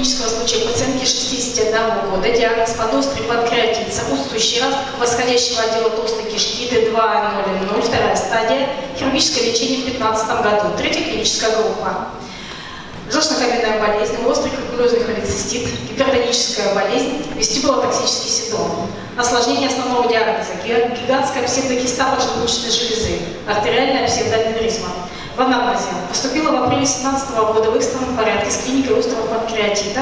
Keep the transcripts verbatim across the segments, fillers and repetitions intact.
клинического случая пациентки шестидесяти одного года, диагноз подострый панкреатит, сопутствующий раз восходящего отдела толстой кишки Т два ноль ноль, вторая стадия, хирургическое лечение в две тысячи пятнадцатом году, третья клиническая группа. Желчнокаменная болезнь, острый капиллярный холецистит, гипертоническая болезнь, вестибулотоксический синдром. Осложнение основного диагноза – гигантская псевдокиста поджелудочной железы, артериальная псевдоаневризма. В анамнезе поступила в апреле две тысячи семнадцатого года в экстренном порядке с клиникой острого панкреатита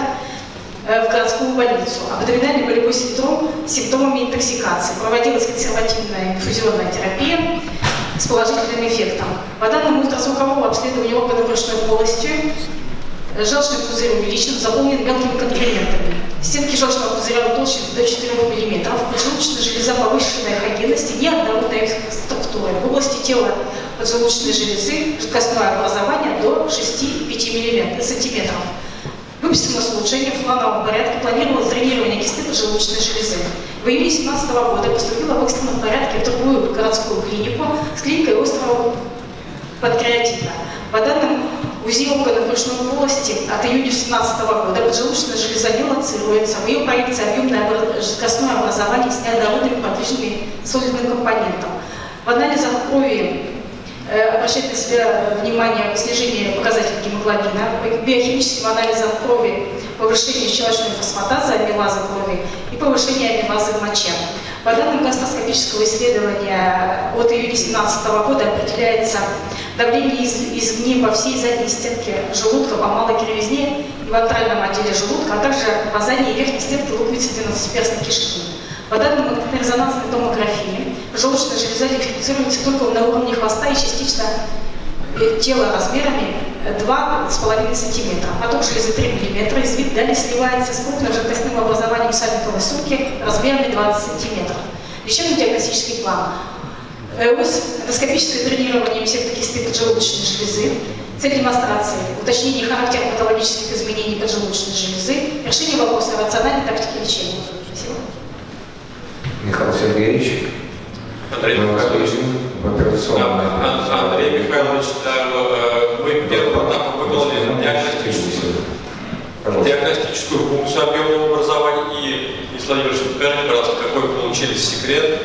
в городскую больницу. Абдоминальный болевой синдром с симптомами интоксикации. Проводилась консервативная инфузионная терапия с положительным эффектом. По данным ультразвукового обследования органов брюшной полости, желчный пузырь увеличен, заполнен мелкими конкрементами. Стенки желчного пузыря утолщены до четырёх миллиметров. Поджелудочная железа повышенной эхогенности, неоднородной структуры. В области тела поджелудочной железы жидкостное образование до шести и пяти сантиметров. Выписано с улучшением в плановом порядке, планировалось дренирование кисты поджелудочной железы. В июле две тысячи семнадцатого года поступила в экстренном порядке в другую городскую клинику с клиникой острого панкреатита. По данным УЗИ органов брюшной полости от июня две тысячи семнадцатого года поджелудочная железа не лоцируется. В ее проекции объемное жидкостное образование с неоднородными подвижными солидным компонентом. В анализах крови э, обращает на себя внимание снижение показателей гемоглобина, по биохимическим анализам крови повышение щелочной фосфатазы, амилазы крови и повышение амилазы в моче. По данным гастроскопического исследования от июня две тысячи семнадцатого года определяется давление из, извне по всей задней стенке желудка, по малой кривизне и в антральном отделе желудка, а также по задней и верхней стенке луковицы двенадцатиперстной кишки. По данным магнитно-резонансной томографии, желчная железа дифференцируется только на уровне хвоста и частично тела размерами два с половиной сантиметра. Поток железы три миллиметра, извит далее сливается с крупным жидкостным образованием сальниковой сумки размерами двадцать сантиметров. Лечебно-диагностический план. ЭОС, эндоскопическое дренирование псевдокисты поджелудочной железы, цель демонстрации, уточнение характера патологических изменений поджелудочной железы, решение вопроса рациональной тактики лечения. Спасибо. Михаил Сергеевич, Андрей мы вас Михайлович, видим в операционной. да, Андрей Михайлович, да, мы первым этапом выполнили диагностическую, диагностическую функцию объемного образования. И, Владимир Владимирович, покажите, пожалуйста, какой получили секрет.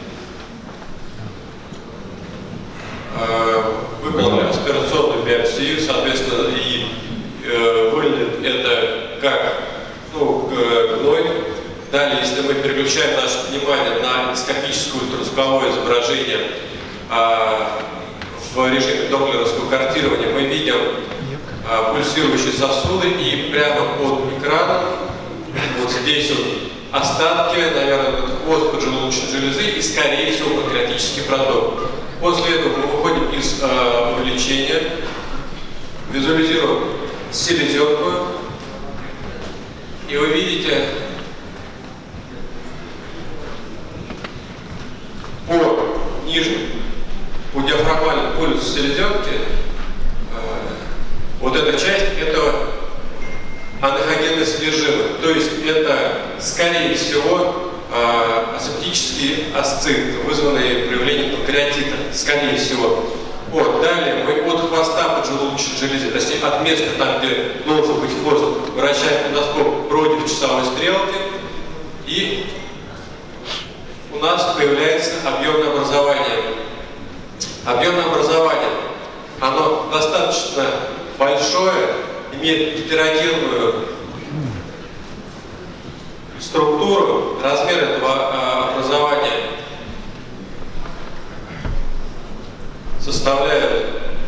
Выполнили аспирационную биопсию, соответственно, и э, выглядит это как ну, гной. Далее, если мы переключаем наше внимание на эндоскопическое ультразвуковое изображение э, в режиме доплеровского картирования, мы видим э, пульсирующие сосуды, и прямо под экраном вот здесь вот остатки, наверное, хвост поджелудочной железы и, скорее всего, панкреатический проток. После этого мы выходим из э, увеличения, визуализируем селезенку, и вы видите по нижнему, по диафрагмальному полюсу селезенки, э, вот эта часть – это анахогенное содержимое, то есть это, скорее всего, асептические асциты, вызванные проявлением панкреатита, скорее всего. Вот. Далее мы от хвоста поджелудочной железы, точнее от места, там, где должен быть хвост, вращаем эндоскоп против часовой стрелки, и у нас появляется объемное образование. Объемное образование, оно достаточно большое, имеет гетерогенную структуру, размер этого э, образования составляет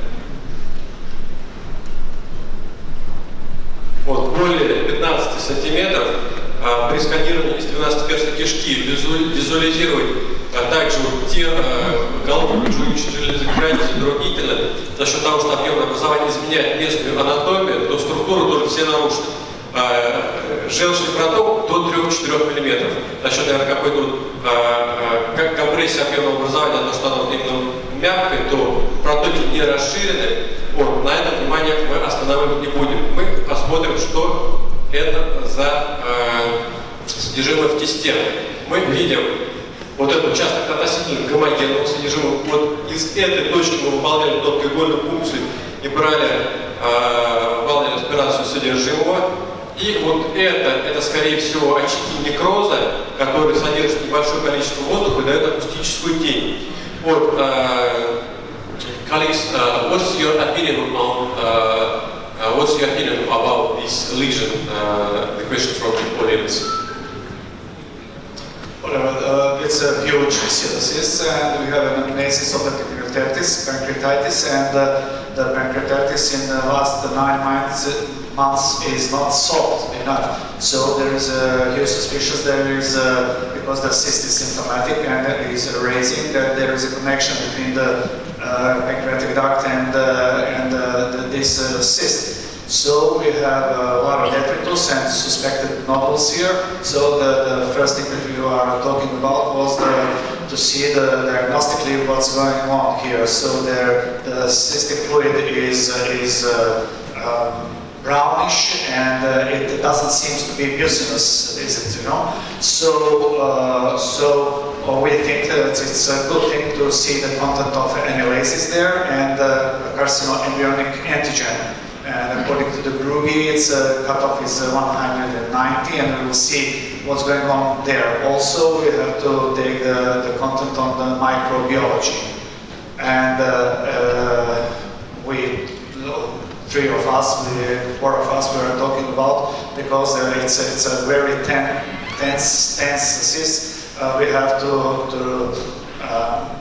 вот, более пятнадцати сантиметров. А при сканировании из двенадцатиперстной кишки визуализировать а также вот те э, головки поджелудочной железы крайне затруднительно за счет того, что объемное образование изменяет местную анатомию, то структура тоже все нарушена. Желчный проток до трёх-четырёх миллиметров. За счет, наверное, какой-то вот, а, а, как компрессия объемного образования, то, что оно именно мягкое, то протоки не расширены. Вот, на это внимание мы останавливать не будем. Мы посмотрим, что это за а, содержимое в кисте. Мы видим вот этот участок относительно гомогенного содержимого. Вот из этой точки мы выполняли тонкоигольную функцию и брали, а, выполняли аспирацию содержимого. И вот это, это скорее всего очаги некроза, которые содержат небольшое количество воздуха и дают акустическую тень. Вот, uh, colleagues, uh, what's your opinion on uh, uh, what's your opinion about this lesion? Uh, the question from the audience. Well, uh, it's a huge cyst, and we have an analysis of the pancreatitis, pancreatitis, and uh, the pancreatitis in the last nine months, months is not solved enough. So there is a huge suspicion there is a, because the cyst is symptomatic and is raising, that there is a connection between the uh, pancreatic duct and uh, and uh, the, this uh, cyst. So we have a lot of detritus and suspected nodules here. So the, the first thing that we are talking about was the, to see the diagnostically what's going on here. So there, the cystic fluid is uh, is uh, um, brownish, and uh, it doesn't seem to be mucinous, is it? You know. So uh, so uh, we think that it's a good thing to see the content of amylases there and uh, carcinoembryonic antigen. And according to the Brugge, its uh, cutoff is uh, one hundred ninety, and we will see what's going on there. Also, we have to take the, the content on the microbiology. And uh, uh, we, three of us, we, four of us, we are talking about, because uh, it's, a, it's a very ten, tense, tense cyst. Uh, we have to, to uh,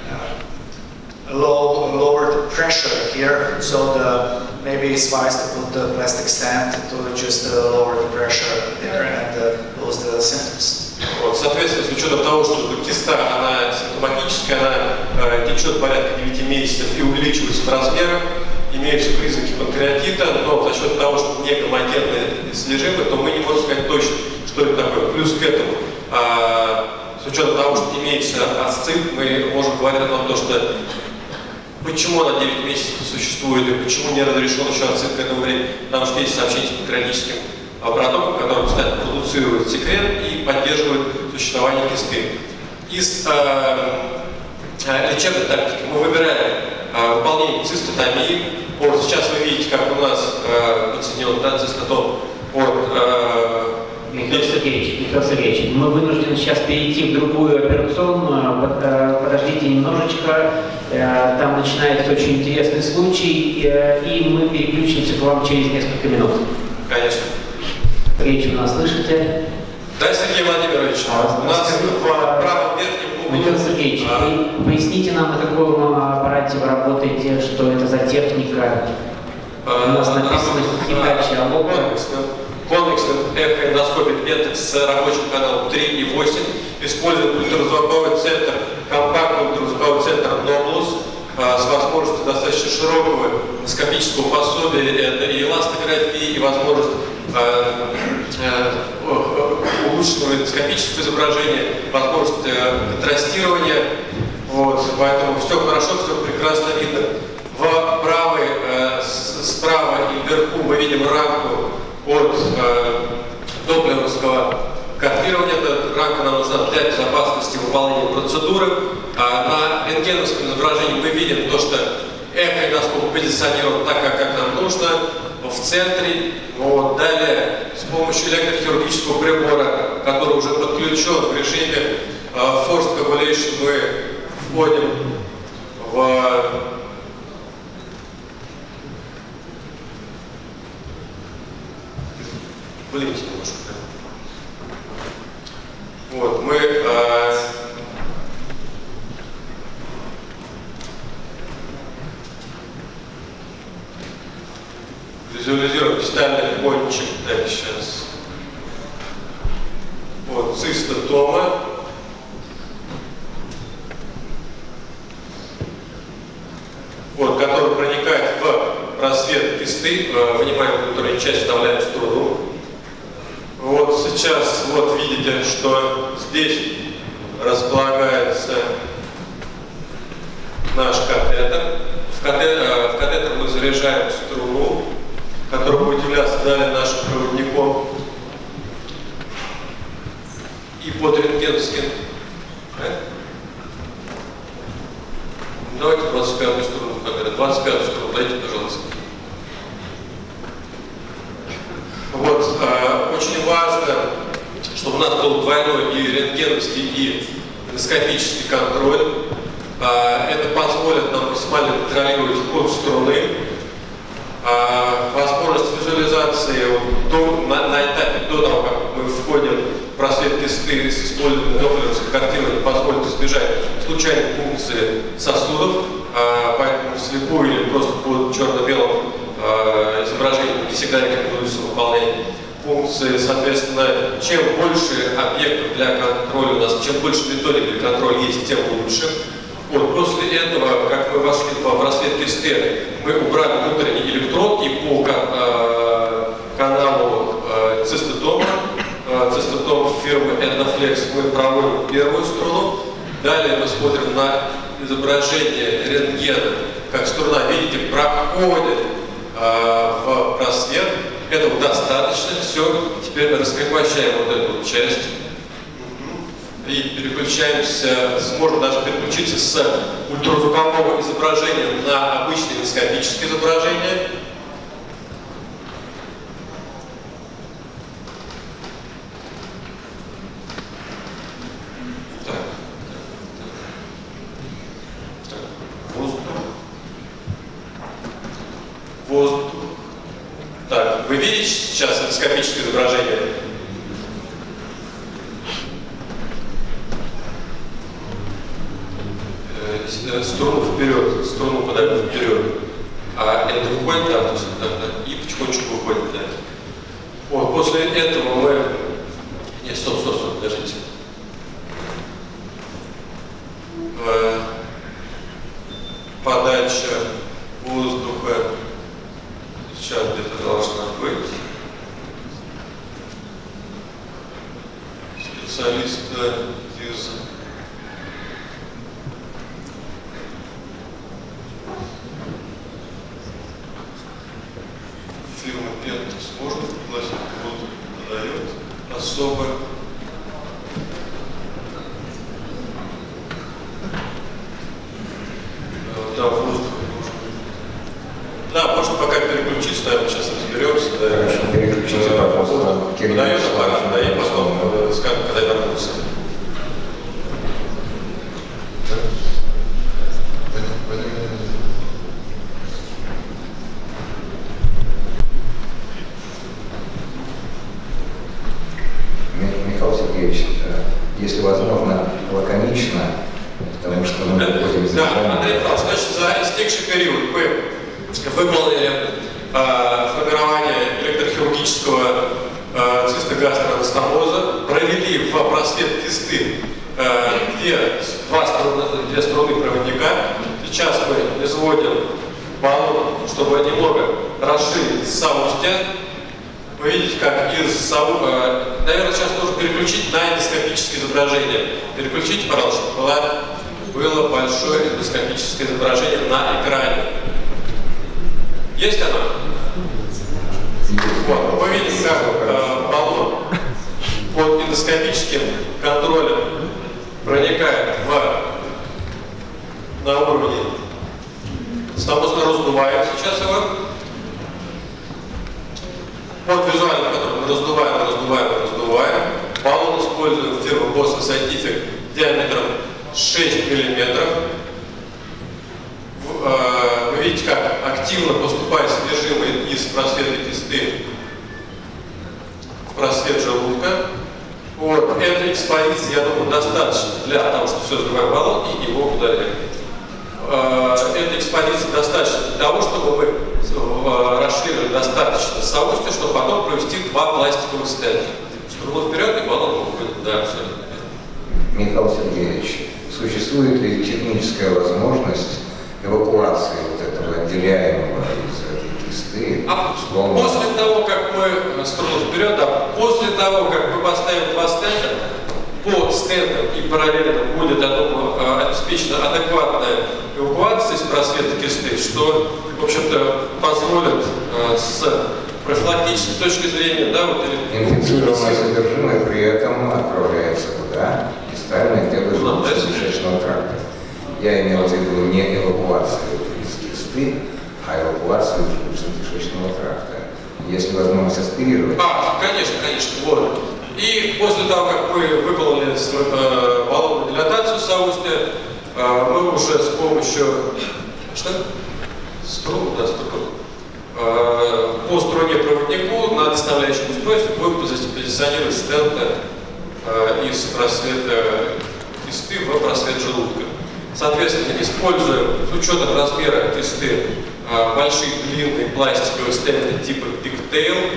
uh, low, lower the pressure here, so the maybe it's wise to put the plastic stent to just uh, lower the pressure there and uh, lose the symptoms. Вот, соответственно, с учетом того, что киста, она симптоматическая, она э, течет порядка девяти месяцев и увеличивается в размерах, имеются признаки панкреатита, но за счет того, что не гомогенные слежимы, то мы не можем сказать точно, что это такое. Плюс к этому, э, с учетом того, что имеется асцит, мы можем говорить о том, что почему она девять месяцев существует и почему не разрешен еще ацид к этому времени, потому что есть сообщение с панкреатическим протоком, который постоянно продуцирует секрет и поддерживает существование кисты. Из э, э, лечебной тактики мы выбираем э, выполнение цистотомии. Вот сейчас вы видите, как у нас э, подсоединен да, цистотом от э, Михаил Сергеевич, Михаил Сергеевич, мы вынуждены сейчас перейти в другую операционную. Подождите немножечко, там начинается очень интересный случай, и мы переключимся к вам через несколько минут. Конечно. Сергеевич, вы нас слышите? Да, Сергей Владимирович, а, у нас в правом верхнем углу... Михаил Сергеевич, а... поясните нам, на каком аппарате вы работаете, что это за техника? А, у нас написано «Хикачи Алока». Конвексный эхоэндоскопик Pentax с рабочим каналом три и восемь. Использует ультразвуковой центр, компактный ультразвуковой центр Noblus с возможностью достаточно широкого эндоскопического пособия, это и эластографии, и возможность э, э, улучшенного эндоскопического изображения, возможность э, контрастирования. Вот, поэтому все хорошо, все прекрасно видно. В правой, э, справа и вверху мы видим рамку от э, доплеровского копирования. Эта рамка нам нужна для безопасности выполнения процедуры. А на рентгеновском изображении мы видим то, что эхоэндоскоп позиционирован так, как, как нам нужно, в центре. Вот. Далее, с помощью электрохирургического прибора, который уже подключен в режиме э, Forced Coagulation, мы вводим в Выдвиньте немножко. Вот, мы э, визуализируем дистальный кончик. Так, сейчас. Вот, цистостома. Вот, который проникает в просвет кисты, э, вынимаем внутреннюю часть, вставляем в струну. Вот сейчас вот видите, что здесь располагается наш катетер. В катетер, в катетер мы заряжаем струну, которая будет являться далее нашим проводником. И под рентгеновским. Давайте двадцать пятую струну, двадцать пятую струну, дайте, пожалуйста. Вот. очень важно, чтобы у нас был двойной и рентгеновский, и эндоскопический контроль. Это позволит нам максимально контролировать ход струны. Возможность визуализации до, на, на этапе до того, как мы входим в просвет кисты с использованием доплеровской картины, позволит избежать случайной пункции сосудов, поэтому вслепую или просто под черно-белым изображением не всегда рекомендуется выполнять функции. Соответственно, чем больше объектов для контроля у нас, чем больше методик для контроля есть, тем лучше. Вот, после этого, как мы вошли в просвет кисты, мы убрали внутренний электрод и по э, каналу э, цистотома, э, цистотом фирмы Endoflex, мы проводим первую струну. Далее мы смотрим на изображение рентгена, как струна, видите, проходит э, в просвет. Этого достаточно. Все, теперь раскрепощаем вот эту вот часть. И переключаемся, сможем даже переключиться с ультразвукового изображения на обычное эндоскопическое изображение. Так. Так. Воздух. Воздух. Так, вы видите сейчас эндоскопическое изображение? Струну вперед, струну подать вперед, а это выходит, да, то есть, да, да, и потихонечку выходит, да. Вот, после этого мы... Нет, стоп, стоп, стоп, подождите. Подача воздуха сейчас где-то должна быть. Специалист из... Фирма Пентус может пригласить, воздух подает особо. Да, воздух. Да, можно пока переключиться, да, мы сейчас разберемся. Да. Хорошо, переключите, пожалуйста. Подает аппарат, да, и потом скажем, когда вернуться. Михаил Сергеевич, если возможно, лаконично, потому что мы выходим из Да, Андрей Павлович, значит, за истекший период мы выполнили э, формирование электрохирургического э, цистогастроанастомоза, провели в просвет кисты э, две, два струны, две струны проводника. Сейчас мы изводим баллон, чтобы немного расширить соустья. Вы видите, как из сау... Наверное, сейчас нужно переключить на эндоскопическое изображение. Переключите, пожалуйста, чтобы было, было большое эндоскопическое изображение на экране. Есть оно? Вот, мы видим, как э, баллон под эндоскопическим контролем проникает в, на уровне стомоза, раздуваем сейчас его. Под визуальным контролем мы раздуваем, раздуваем, раздуваем. Баллон используем фирму Boston Scientific диаметром шесть миллиметров. Вы видите, как активно поступает содержимое из просвета кисты в просвет желудка. Вот. Этой экспозиции, я думаю, достаточно для того, чтобы все сдуваем баллон и его удаляем. Этой экспозиции достаточно для того, чтобы мы расширили достаточно соустья, чтобы потом провести два пластиковых стенда. Струну вперед и баллон выходит. Да, все. Михаил Сергеевич, существует ли техническая возможность эвакуации вот этого отделяемого из этой кисты? А словно... после того, как мы струну вперед, да, после того, как мы поставим два стенда, по стендам и параллельно будет обеспечена адекватная эвакуация из просвета кисты, что, в общем-то, позволит э, с профилактической точки зрения, да, вот... Инфицированное содержимое при этом отправляется куда? Дистально, где выжимается кишечного тракта. Я имел в виду не эвакуацию из кисты, а эвакуацию из кишечного тракта. есть ли возможность аспирировать? А, конечно, конечно, вот. И после того, как мы выполнили э, баллонную дилатацию соустья, э, мы уже с помощью что? Струн, да, струн. Э, по струне проводнику на доставляющем устройстве будем позиционировать стенты э, из просвета кисты в просвет желудка. Соответственно, используем с учетом размера кисты э, большие длинные пластиковые стенты типа Pigtail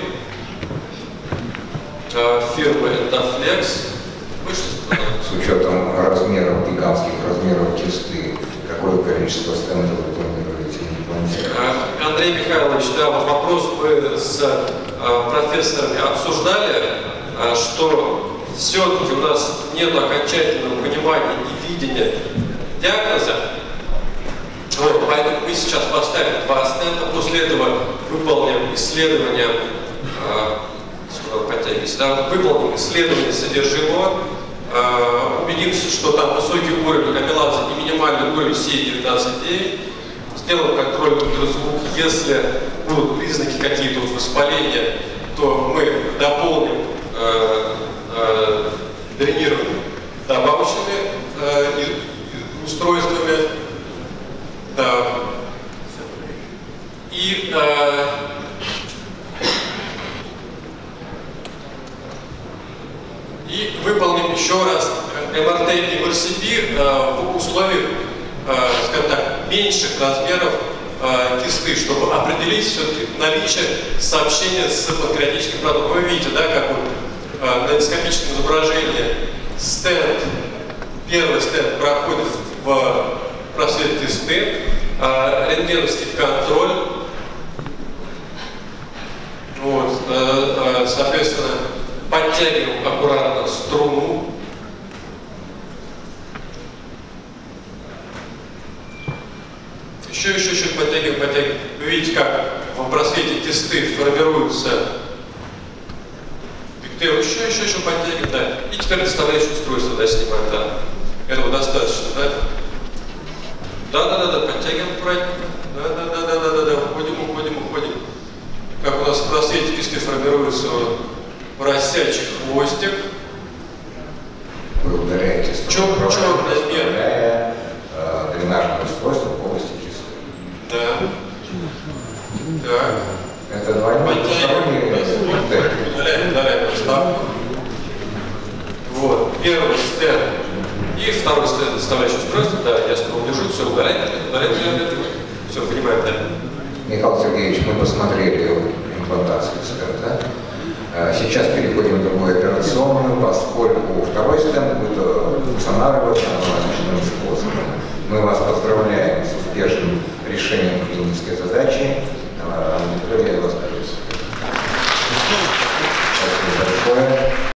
фирмы Endoflex. С учетом размеров, гигантских размеров кисты, какое количество стендов вы планируете имплантировать? Андрей Михайлович, да, вот вопрос мы с а, профессорами обсуждали, а, что все-таки у нас нет окончательного понимания и видения диагноза. Вот, поэтому мы сейчас поставим два стента, после этого выполним исследование а, Да, выполним исследование содержимого, э, убедимся, что там высокий уровень амилазы и минимальный уровень си девятнадцать девять, сделаем контрольный ультразвук. Если будут признаки какие-то воспаления, то мы дополним э, э, дренирование добавочными э, устройствами. Да. И э, И выполним еще раз эм эр тэ и эм эр си би э, в условиях, э, скажем так, меньших размеров э, кисты, чтобы определить все-таки наличие сообщения с панкреатическим продуктом. Вы видите, да, как вот, э, на эндоскопическом изображении стенд, первый стенд проходит в просвет кисты, э, рентгеновский контроль, вот, э, э, соответственно, подтягиваем аккуратно струну. Еще, еще, еще подтягиваем, подтягиваем. Вы видите, как в просвете кисты формируются пигтейл. Еще, еще, еще подтягиваем, да. И теперь доставляющее устройство, да, снимаем, да. Этого достаточно, да. Да, да, да, да, подтягиваем аккуратненько. Да, да, да, да, да, да, да. Уходим, уходим, уходим. Как у нас в просвете кисты формируются поросячий хвостик. Вы удаляете черный размер. Удаляя э, дренажное устройство полости кисты. Да. Так. Это двойной Удаляем, удаляем подставку. Вот. Первый стенд. И второй стенд доставляющий устройство. Да, я снова держу, все, удаляем, удаляем, удаляем. Все, понимаем, да. Михаил Сергеевич, мы посмотрели имплантацию стенда. Сейчас переходим в другую операционную, поскольку второй стенд будет устанавливаться